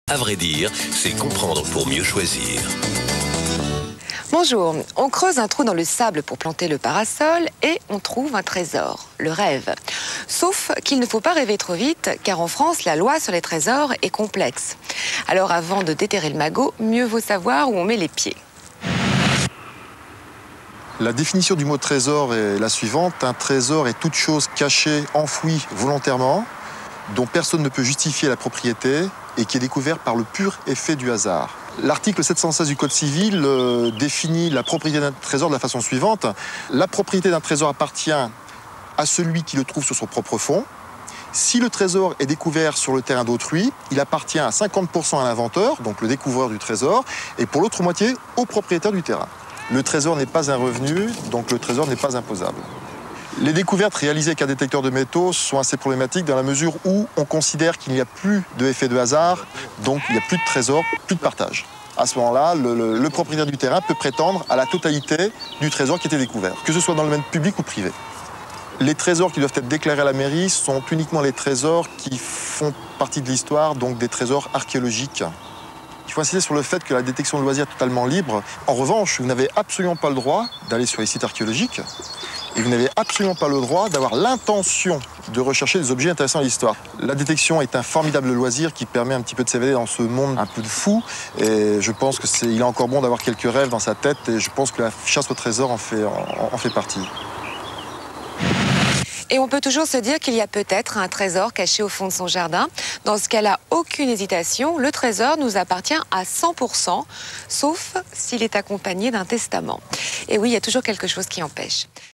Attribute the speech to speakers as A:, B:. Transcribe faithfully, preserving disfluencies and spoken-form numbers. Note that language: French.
A: À vrai dire, c'est comprendre pour mieux choisir.
B: Bonjour, on creuse un trou dans le sable pour planter le parasol et on trouve un trésor, le rêve. Sauf qu'il ne faut pas rêver trop vite, car en France, la loi sur les trésors est complexe. Alors avant de déterrer le magot, mieux vaut savoir où on met les pieds.
C: La définition du mot trésor est la suivante. Un trésor est toute chose cachée, enfouie volontairement, dont personne ne peut justifier la propriété et qui est découvert par le pur effet du hasard. L'article sept cent seize du Code civil euh, définit la propriété d'un trésor de la façon suivante. La propriété d'un trésor appartient à celui qui le trouve sur son propre fonds. Si le trésor est découvert sur le terrain d'autrui, il appartient à cinquante pour cent à l'inventeur, donc le découvreur du trésor, et pour l'autre moitié au propriétaire du terrain. Le trésor n'est pas un revenu, donc le trésor n'est pas imposable. Les découvertes réalisées avec un détecteur de métaux sont assez problématiques dans la mesure où on considère qu'il n'y a plus d'effet de hasard, donc il n'y a plus de trésor, plus de partage. À ce moment-là, le, le, le propriétaire du terrain peut prétendre à la totalité du trésor qui a été découvert, que ce soit dans le domaine public ou privé. Les trésors qui doivent être déclarés à la mairie sont uniquement les trésors qui font partie de l'histoire, donc des trésors archéologiques. Il faut insister sur le fait que la détection de loisirs est totalement libre. En revanche, vous n'avez absolument pas le droit d'aller sur les sites archéologiques et vous n'avez absolument pas le droit d'avoir l'intention de rechercher des objets intéressants à l'histoire. La détection est un formidable loisir qui permet un petit peu de s'évader dans ce monde un peu de fou. Et je pense qu'il est encore bon d'avoir quelques rêves dans sa tête et je pense que la chasse au trésor en fait, en, en fait partie.
B: Et on peut toujours se dire qu'il y a peut-être un trésor caché au fond de son jardin. Dans ce cas-là, aucune hésitation, le trésor nous appartient à cent pour cent, sauf s'il est accompagné d'un testament. Et oui, il y a toujours quelque chose qui empêche.